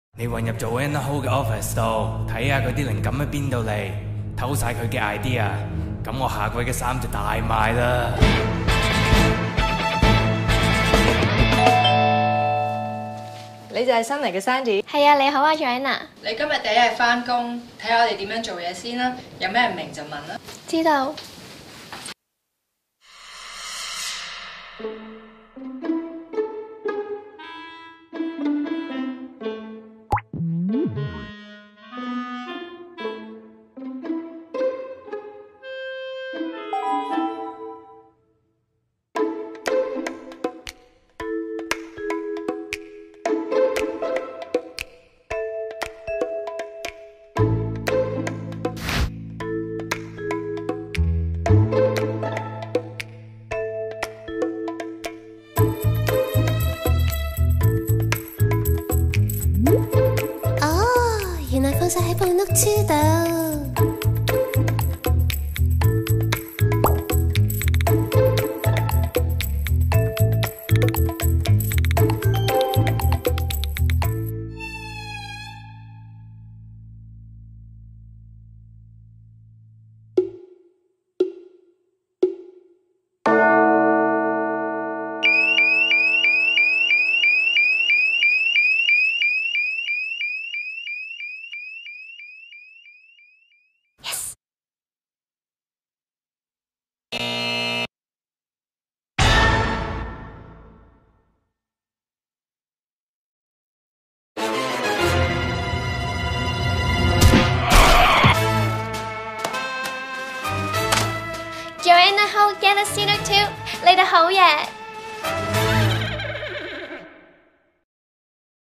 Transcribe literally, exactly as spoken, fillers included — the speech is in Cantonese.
你混入做 Anna Ho 嘅 office 度，睇下佢啲靈感喺邊度嚟，偷晒佢嘅 idea， 咁我下季嘅衫就大賣啦。 你就係新嚟嘅 Sandy？ 係啊，你好啊 ，Joanna。 你今日第一日返工，睇下我哋點樣做嘢先啦。有咩唔明就問啦。 知道。 原來放晒喺部屋書度。 Joanna Ho Get a Student Two， 你哋好嘢！